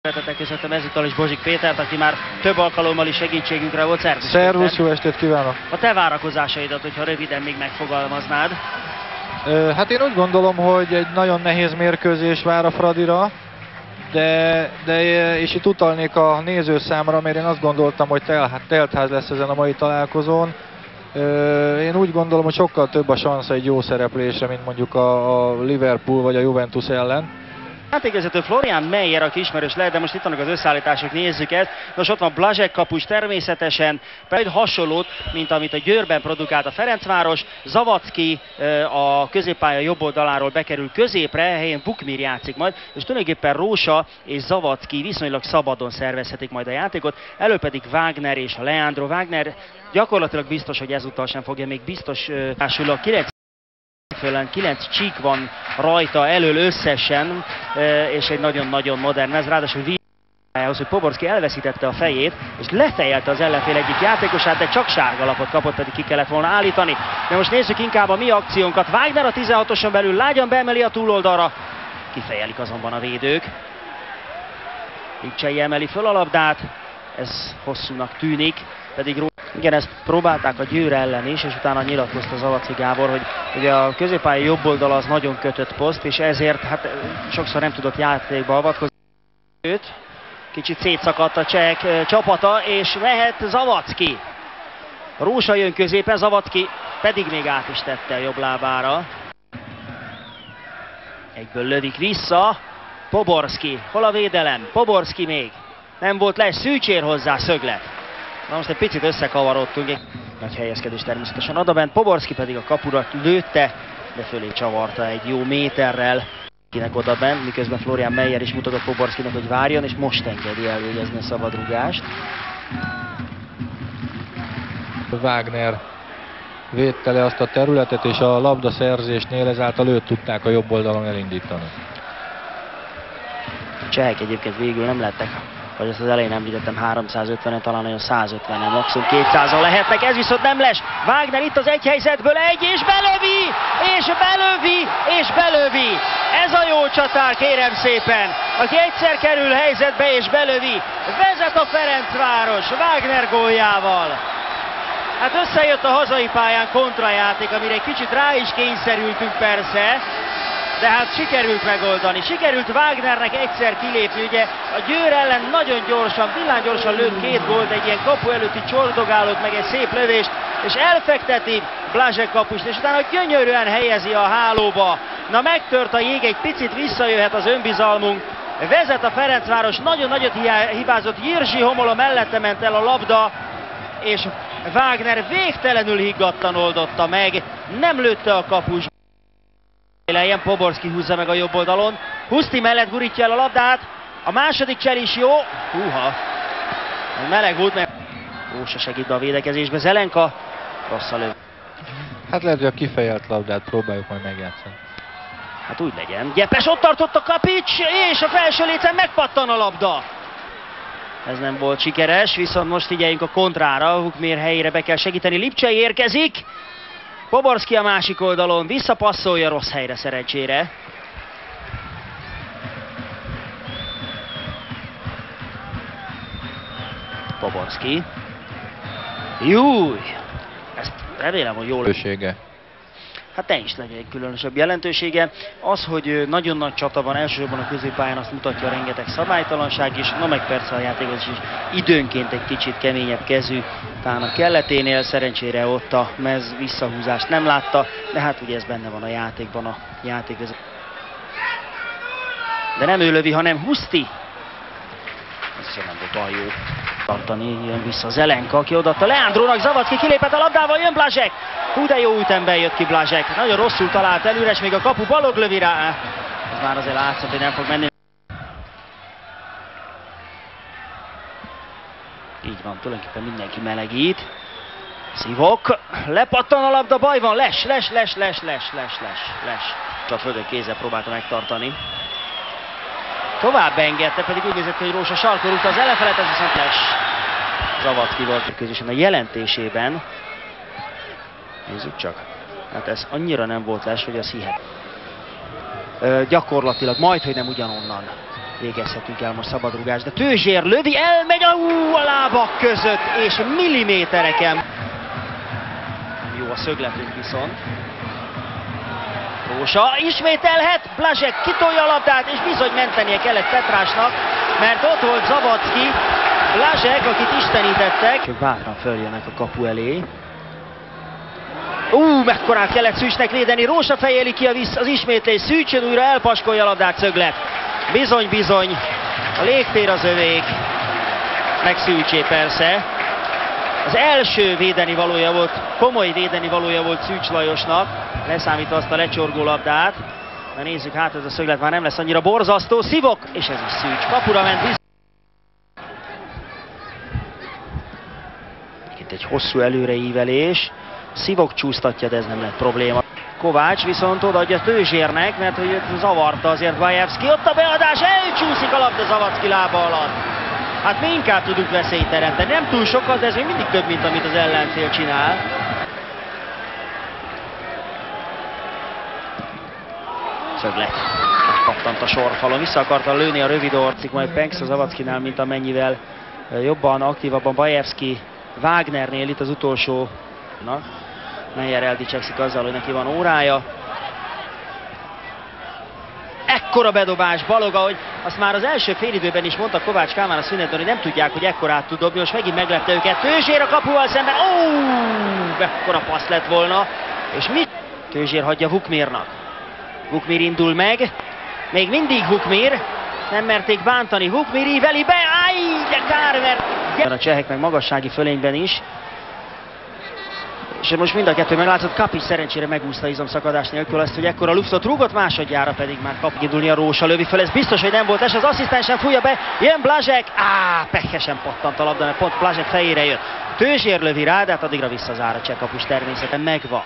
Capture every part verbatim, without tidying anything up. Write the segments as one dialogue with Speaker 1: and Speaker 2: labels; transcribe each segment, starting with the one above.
Speaker 1: Szeretettel köszöntöm ezúttal is Bozsik Pétert, aki már több alkalommal is segítségünkre volt. Szervusz!
Speaker 2: Szervusz, jó estét kívánok!
Speaker 1: A te várakozásaidat, hogyha röviden még megfogalmaznád.
Speaker 2: Ö, hát én úgy gondolom, hogy egy nagyon nehéz mérkőzés vár a Fradira, de, de és itt utalnék a nézőszámra, mert én azt gondoltam, hogy tel, teltház lesz ezen a mai találkozón. Ö, én úgy gondolom, hogy sokkal több a szansz egy jó szereplésre, mint mondjuk a, a Liverpool vagy a Juventus ellen.
Speaker 1: Játékvezető Florian Meyer, aki ismerős lehet, de most itt vannak az összeállítások, nézzük ezt. Nos, ott van Blazek kapus természetesen, pedig hasonlót, mint amit a Győrben produkált a Ferencváros. Zavadzki a középpálya jobb oldaláról bekerül középre, helyén Vukmir játszik majd, és tulajdonképpen Rósa és Zavadzki viszonylag szabadon szervezhetik majd a játékot. Elő pedig Wagner és a Leandro. Wagner gyakorlatilag biztos, hogy ezúttal sem fogja, még biztos társul a kilenc kilenc csík van rajta elől összesen, és egy nagyon-nagyon modern ez, ráadásul ahhoz, hogy Poborski elveszítette a fejét, és lefejelte az ellenfél egyik játékosát, de csak sárga lapot kapott, pedig ki kellett volna állítani. De most nézzük inkább a mi akciónkat. Wagner a tizenhatoson belül lágyan beemeli a túloldalra, kifejelik azonban a védők. Lipcsei emeli föl a labdát, ez hosszúnak tűnik, pedig igen, ezt próbálták a Győr ellen is, és utána nyilatkozta Zavadzki Gábor, hogy ugye a középpálya jobb oldala az nagyon kötött poszt, és ezért hát sokszor nem tudott játékba avatkozni. Őt kicsit szétszakadt a csehek csapata, és mehet Zavadzki. Rósa jön középen, Zavadzki pedig még át is tette a jobb lábára. Egyből lövik vissza. Poborski, hol a védelem? Poborski még. Nem volt le, Szűcsér hozzá, szöglet. Na most egy picit összekavarodtunk, egy nagy helyezkedés természetesen odabent, Poborski pedig a kapura lőtte, de fölé csavarta egy jó méterrel, kinek odabent, miközben Florian Meyer is mutatott Poborskinak, hogy várjon, és most engedi elvégezni a szabadrugást.
Speaker 2: Wagner védte le azt a területet, és a labdaszerzésnél ezáltal őt tudták a jobb oldalon elindítani.
Speaker 1: A csehek egyébként végül nem lettek, vagy azt az elején említettem, háromszázötvenen, talán olyan százötvenen, maximum kétszázan lehetnek, ez viszont nem lesz. Wagner itt az egy helyzetből egy, és belövi, és belövi, és belövi. Ez a jó csatár, kérem szépen, aki egyszer kerül helyzetbe és belövi. Vezet a Ferencváros Wagner góljával. Hát összejött a hazai pályán kontrajáték, amire egy kicsit rá is kényszerültünk persze, de hát sikerült megoldani. Sikerült Wagnernek egyszer kilépni, ugye a Győr ellen nagyon gyorsan, villámgyorsan lőtt két gólt, egy ilyen kapu előtti csordogálót, meg egy szép lövést, és elfekteti Blazek kapust, és utána gyönyörűen helyezi a hálóba. Na, megtört a jég, egy picit visszajöhet az önbizalmunk. Vezet a Ferencváros, nagyon nagyot hibázott, Jirzsi Homola mellette ment el a labda, és Wagner végtelenül higgadtan oldotta meg, nem lőtte a kapus. Ilyen Poborski húzza meg a jobb oldalon, Huszti mellett gurítja el a labdát, a második csel is jó, húha, meleg volt, mert Rósa segít be a védekezésbe, Zelenka rossz a löv.
Speaker 2: Hát lehet, hogy a kifejelt labdát próbáljuk majd megjátszani.
Speaker 1: Hát úgy legyen. Gyepes ott tartott a Kapics, és a felső lécen megpattan a labda. Ez nem volt sikeres, viszont most figyeljünk a kontrára, Vukmir helyére be kell segíteni, Lipcsei érkezik. Poborski a másik oldalon, visszapasszolja rossz helyre szerencsére. Poborski. Júj! Ezt remélem, hogy jól...
Speaker 2: Jelentősége.
Speaker 1: Hát ne is legyen egy különösebb jelentősége. Az, hogy nagyon nagy csata van, elsősorban a középpályán, azt mutatja a rengeteg szabálytalanság is. Na meg persze a játékos is időnként egy kicsit keményebb kezű, talán a kelleténél, szerencsére ott a mez visszahúzást nem látta, de hát ugye ez benne van a játékban, a játékvezető. De nem ő lövi, hanem Huszti. Ez sem nem volt olyan jó tartani, jön vissza Zelenka, aki odaadta Leandrónak, Zavadzki kilépett a labdával, jön Blazek. Hú, de jó ütemben jött ki Blazek, nagyon rosszul talált el, üres még a kapu, Balog lövi rá. Ez már azért látszott, hogy nem fog menni. Így van, tulajdonképpen mindenki melegít. Szivok, lepattan a labda, baj van, les, les, les, les, les, les, les, les. Csak földön kézzel próbálta megtartani. Tovább engedte, pedig úgy nézett, hogy Rósa sarkon rúgta az ellenfelet, ez viszont les. Zavadzki volt közösen a jelentésében. Nézzük csak. Hát ez annyira nem volt les, hogy az hihet. Ö, gyakorlatilag majd, hogy nem ugyanonnan végezhetünk el most szabadrugás, de Tőzsér lövi, elmegy a, ú, a lábak között, és millimétereken. Jó a szögletünk viszont. Rósa ismételhet, Blazek kitolja a labdát, és bizony mentenie kellett Petrásnak, mert ott volt Zavadzki, Blazek, akit istenítettek. Ők bátran följönnek a kapu elé. Ú, mekkorát kellett Szűcsnek védeni, Rósa fejeli ki az ismétlés, Szűcsön újra elpaskolja a labdát, Szöglet. Bizony, bizony, a légtér az övék, meg Szűcsé persze. Az első védeni valója volt, komoly védeni valója volt Szűcs Lajosnak, leszámítva azt a lecsorgó labdát. Na nézzük, hát ez a Szöglet már nem lesz annyira borzasztó, Szivok, és ez is Szűcs. Kapura ment. Itt egy hosszú előreívelés, Szivok csúsztatja, de ez nem lett probléma. Kovács viszont odaadja Tőzsérnek, mert hogy őt zavarta azért Bajevszki. Ott a beadás, elcsúszik a labda Zavadzki lába alatt. Hát mi inkább tudunk veszélyt teremteni, nem túl sokat, de ez még mindig több, mint amit az ellenfél csinál. Szöglet. Kaptant a sorfalon, vissza akarta lőni a rövid orcik, majd Penx a Zavadzkinál, mint amennyivel jobban, aktívabban Bajevszki Wagnernél itt az utolsó. Meyer eldicsekszik azzal, hogy neki van órája. Ekkora bedobás Baloga, hogy azt már az első félidőben is mondta Kovács Kálmán a szünetben, hogy nem tudják, hogy ekkorát tud dobni, most megint meglepte őket. Tőzsér a kapuval szemben, ó, ekkora passz lett volna. És mi? Tőzsér hagyja Vukmirnak. Vukmir indul meg, még mindig Vukmir, nem merték bántani, Vukmir íveli be, áj, de kár, mert... A csehek meg magassági fölényben is. És most mind a kettő meglátszott, Kapics szerencsére megúszta izomszakadás nélkül azt, hogy ekkora luftot rúgott, másodjára pedig már kap indulni a Rósa, lövi föl, ez biztos, hogy nem volt es, az asszisztensen fújja be, jön Blazek, á, pehesen pattant a labda, mert pont Blazek fejére jött. Tőzsér lövi rá, de hát addigra visszazár a cseh kapus, természetesen megvan.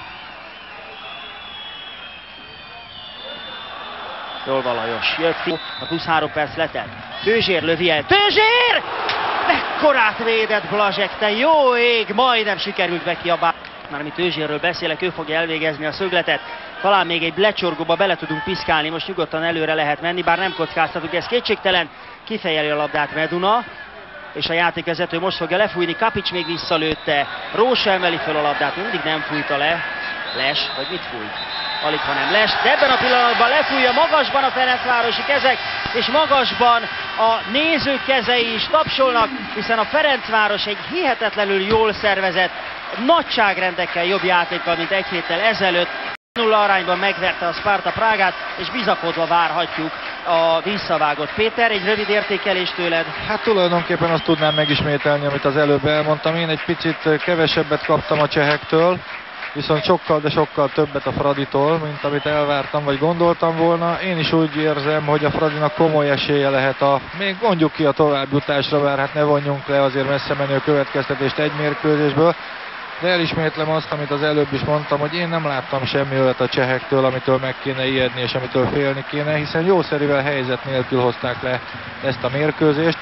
Speaker 1: Jól van Lajos, jött a plusz három perc letelt. Tőzsér lövi el, Tőzsér! Mekkorát védett Blazek, te jó ég, majdnem sikerült be kiabálni. Már ami Tőzsérről beszélek, ő fogja elvégezni a szögletet. Talán még egy lecsorgóba bele tudunk piszkálni, most nyugodtan előre lehet menni, bár nem kockáztatunk, ez kétségtelen. Kifejeli a labdát Meduna, és a játékvezető most fogja lefújni, Kapics még visszalőtte, Rósa emeli fel a labdát, mindig nem fújta le. Les, vagy mit fújt? Alig, ha nem Les, de ebben a pillanatban lefújja magasban a Ferencvárosi kezek, és magasban a nézők kezei is tapsolnak, hiszen a Ferencváros egy hihetetlenül jól szervezett, nagyságrendekkel jobb játékkal, mint egy héttel ezelőtt. nulla arányban megverte a Sparta Prágát, és bizakodva várhatjuk a visszavágott. Péter, egy rövid értékelés tőled?
Speaker 2: Hát tulajdonképpen azt tudnám megismételni, amit az előbb elmondtam. Én egy picit kevesebbet kaptam a csehektől, viszont sokkal, de sokkal többet a Fraditól, mint amit elvártam, vagy gondoltam volna. Én is úgy érzem, hogy a Fradinak komoly esélye lehet a, még mondjuk ki a továbbjutásra, bár hát ne vonjunk le azért messze menő következtetést egy mérkőzésből. De elismétlem azt, amit az előbb is mondtam, hogy én nem láttam semmi olyat a csehektől, amitől meg kéne ijedni és amitől félni kéne, hiszen jószerivel helyzet nélkül hozták le ezt a mérkőzést.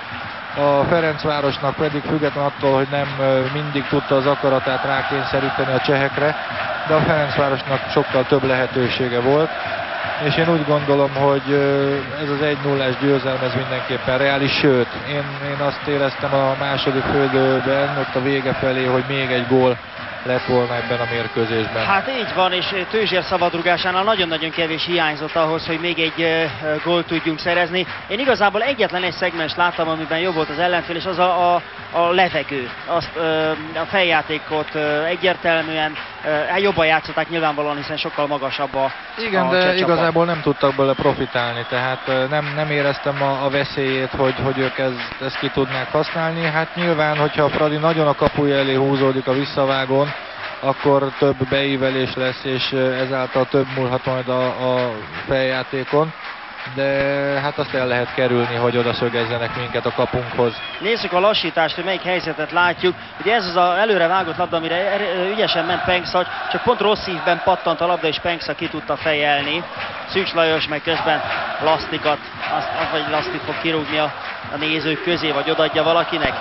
Speaker 2: A Ferencvárosnak pedig független attól, hogy nem mindig tudta az akaratát rákényszeríteni a csehekre, de a Ferencvárosnak sokkal több lehetősége volt, és én úgy gondolom, hogy ez az egy nullás győzelem ez mindenképpen reális, sőt, én, én azt éreztem a második félidőben, ott a vége felé, hogy még egy gól lett volna ebben a mérkőzésben.
Speaker 1: Hát így van, és Tőzsér szabadrugásánál nagyon-nagyon kevés hiányzott ahhoz, hogy még egy gólt tudjunk szerezni. Én igazából egyetlen egy szegmens láttam, amiben jobb volt az ellenfél, és az a, a, a levegő. Azt, a feljátékot egyértelműen jobban játszották nyilvánvalóan, hiszen sokkal magasabb a
Speaker 2: Igen,
Speaker 1: a
Speaker 2: de igazából nem tudtak belőle profitálni, tehát nem, nem éreztem a, a veszélyét, hogy, hogy ők ezt, ezt ki tudnák használni. Hát nyilván, hogyha a Fradi nagyon a kapuja elé húzódik a visszavágón, akkor több beívelés lesz, és ezáltal több múlhat majd a, a feljátékon. De hát azt el lehet kerülni, hogy oda szögezzenek minket a kapunkhoz.
Speaker 1: Nézzük a lassítást, hogy melyik helyzetet látjuk. Ugye ez az a előre vágott labda, amire ügyesen ment Penxa, csak pont rossz szívben pattant a labda, és Penxa ki tudta fejelni. Szűcs Lajos meg közben Lasztikat, azt, vagy Lasztit fog kirúgni a, a nézők közé, vagy odaadja valakinek.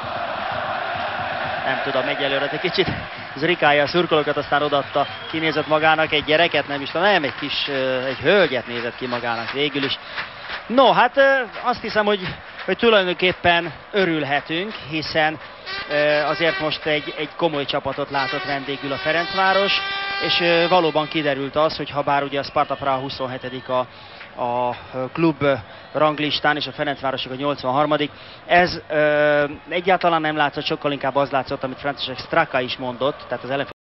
Speaker 1: Nem tudom, egyelőre egy kicsit zrikálja a szurkolókat, aztán odaadta, kinézett magának egy gyereket, nem is tudom, nem, egy kis, egy hölgyet nézett ki magának végül is. No, hát azt hiszem, hogy, hogy tulajdonképpen örülhetünk, hiszen azért most egy, egy komoly csapatot látott vendégül a Ferencváros, és valóban kiderült az, hogy ha bár ugye a Sparta Praha huszonhetedik a, a klub ranglistán, és a Ferencvárosok a nyolcvanharmadik Ez ö, egyáltalán nem látszott, sokkal inkább az látszott, amit Franciszek Straka is mondott, tehát az